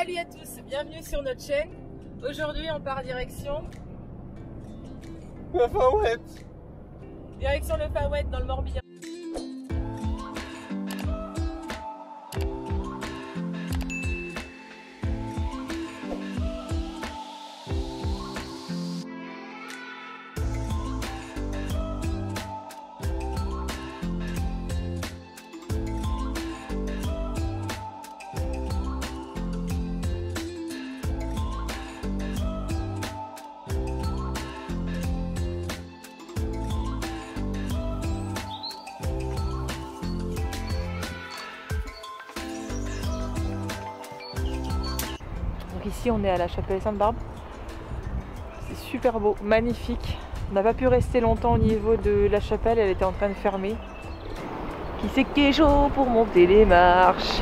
Salut à tous, bienvenue sur notre chaîne. Aujourd'hui on part direction le Faouette. Direction le Faouette dans le Morbihan. Ici on est à la chapelle Sainte-Barbe, c'est super beau, magnifique. On n'a pas pu rester longtemps au niveau de la chapelle, elle était en train de fermer. Qui c'est qui est chaud pour monter les marches?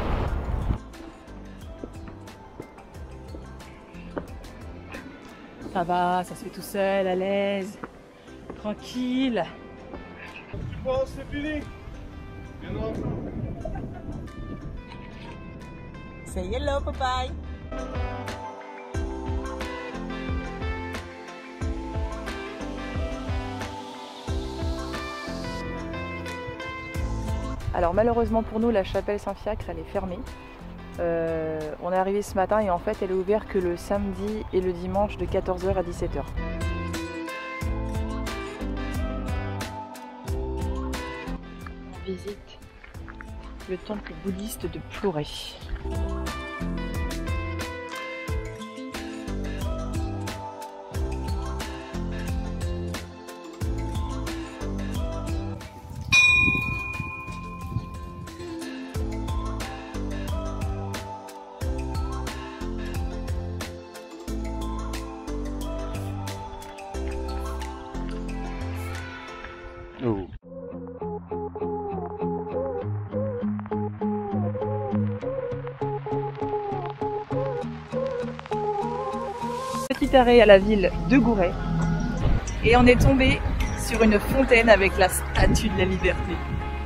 Ça va, ça se fait tout seul, à l'aise, tranquille. Tu penses c'est fini? Say hello, papaye. Alors malheureusement pour nous, la chapelle Saint-Fiacre elle est fermée. On est arrivé ce matin et en fait elle est ouverte que le samedi et le dimanche de 14h à 17h. On visite le temple bouddhiste de Ploré. Oh. Petit arrêt à la ville de Gouret et on est tombé sur une fontaine avec la statue de la liberté.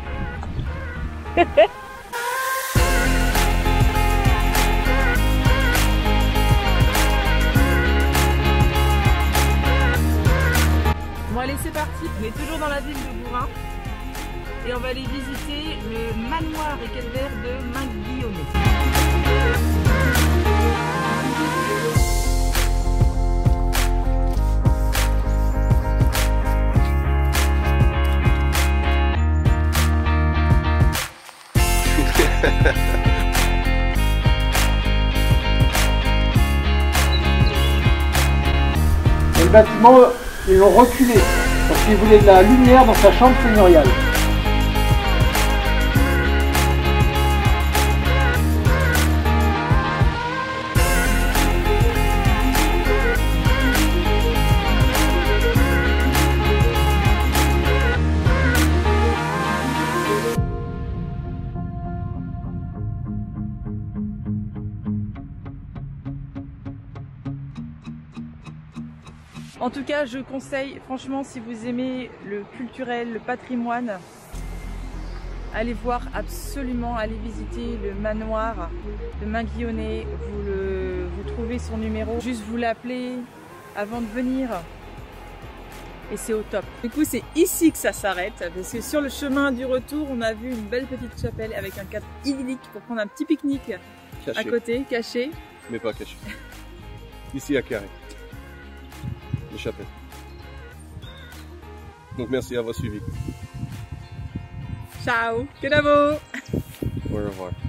Bon allez c'est parti, on est toujours dans la ville de Gouret et on va aller visiter le manoir et calvaire de Manguillonnet. Et le bâtiment, ils l'ont reculé parce qu'ils voulaient de la lumière dans sa chambre seigneuriale. En tout cas, je conseille, franchement, si vous aimez le culturel, le patrimoine, allez voir absolument, allez visiter le manoir de Manguillonnet. Vous trouvez son numéro, juste vous l'appelez avant de venir et c'est au top. Du coup, c'est ici que ça s'arrête parce que sur le chemin du retour, on a vu une belle petite chapelle avec un cadre idyllique pour prendre un petit pique-nique à côté, caché. Mais pas caché. Ici à Carré. Les chapelles. Donc merci à vous suivi. Ciao, que d'abo. Au revoir.